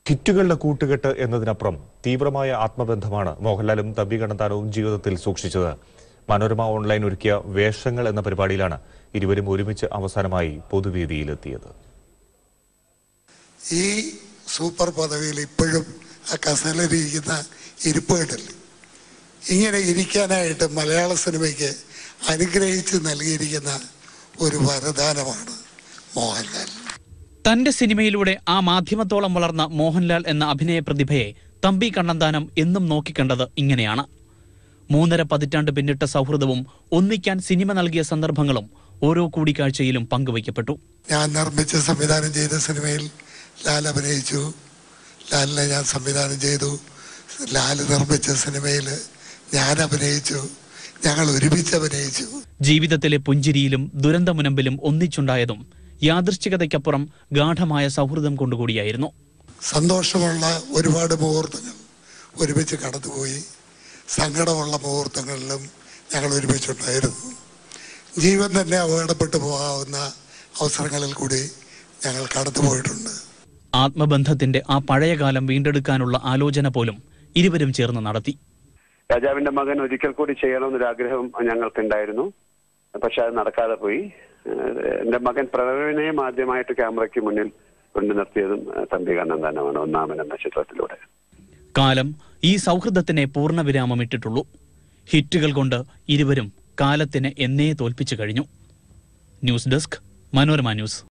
ഹിറ്റുകളുടെ കൂട്ടുകെട്ട് എന്നതിനപ്പുറം തീവ്രമായ ആത്മബന്ധമാണ് മോഹൻലാലും തമ്പി കണ്ണന്താനവും ജീവിതത്തിൽ സൂക്ഷിച്ചത്. മനോരമ ഓൺലൈൻ ഒരുക്കിയ വേഷങ്ങൾ എന്ന പരിപാടിയിലാണ് ഇരുവരും ഒരുമിച്ച് അവസാനമായി പൊതുവേദിയിലെത്തിയത്. ഈ സൂപ്പർ പദവിയിൽ ഇപ്പോഴും ആ കസേരയിലിരിക്കുന്ന ഇരിപ്പ് കണ്ടല്ലേ, ഇങ്ങനെ ഇരിക്കാനായിട്ട് മലയാള സിനിമയ്ക്ക് അനുഗ്രഹിച്ച് നൽകിയിരിക്കുന്ന ഒരു വരദാനമാണ് മോഹൻലാൽ. തന്റെ സിനിമയിലൂടെ ആ മാധ്യമത്തോളം വളർന്ന മോഹൻലാൽ എന്ന അഭിനയ പ്രതിഭയെ തമ്പി കണ്ണന്താനം എന്നും നോക്കിക്കണ്ടത് ഇങ്ങനെയാണ്. 3.5 പതിറ്റാണ്ട് പിന്നിട്ട സൗഹൃദവും ഒന്നിക്കാൻ സിനിമ നൽകിയ സന്ദർഭങ്ങളും ഓരോ കൂടിക്കാഴ്ചയിലും പങ്കുവയ്ക്കപ്പെട്ടു. ഞാൻ നിർമ്മിച്ച് സംവിധാനം ചെയ്ത സിനിമയിൽ ലാൽ അഭിനയിച്ചു, ലാലിനെ ഞാൻ സംവിധാനം ചെയ്തു. ലാൽ നിർമ്മിച്ച സിനിമയിൽ ഞാൻ അഭിനയിച്ചു, ഞങ്ങൾ ഒരുമിച്ച് അഭിനയിച്ചു. ജീവിതത്തിലെ പുഞ്ചിരിയിലും ദുരന്തമുനമ്പിലും ഒന്നിച്ചുണ്ടായതും യാദൃശ്ചികതയ്ക്കപ്പുറം ഗാഠമായ സൗഹൃദം കൊണ്ടുകൂടിയായിരുന്നു. സന്തോഷമുള്ള ഒരുപാട് മുഹൂർത്തങ്ങൾ ഒരുമിച്ച് കടന്നുപോയി. സങ്കടമുള്ള മുഹൂർത്തങ്ങളിലും ഞങ്ങൾ ഒരുമിച്ചുണ്ടായിരുന്നു. ജീവൻ തന്നെ അപകടപ്പെട്ടു പോകാവുന്ന അവസരങ്ങളിൽ കൂടി ഞങ്ങൾ കടന്നുപോയിട്ടുണ്ട്. ആത്മബന്ധത്തിന്റെ ആ പഴയകാലം വീണ്ടെടുക്കാനുള്ള ആലോചന പോലും ഇരുവരും ചേർന്ന് നടത്തി. രാജാവിന്റെ മകൻ ഒരിക്കൽ കൂടി ചെയ്യണമെന്നൊരാഗ്രഹം ഞങ്ങൾക്കുണ്ടായിരുന്നു. പക്ഷെ അത് നടക്കാതെ പോയി. എന്റെ മകൻ പ്രണവിനെയും ആദ്യമായിട്ട് ക്യാമറയ്ക്ക് മുന്നിൽ കൊണ്ടു നിർത്തിയതും തമ്പി കണ്ണന്താനമാണ് ഒന്നാമൻ എന്ന ചിത്രത്തിലൂടെ. കാലം ഈ സൗഹൃദത്തിനെ പൂർണ്ണവിരാമമിട്ടിട്ടുള്ളൂ. ഹിറ്റുകൾ കൊണ്ട് ഇരുവരും കാലത്തിന് എന്നേ തോൽപ്പിച്ചു കഴിഞ്ഞു. News desk, Manorama news.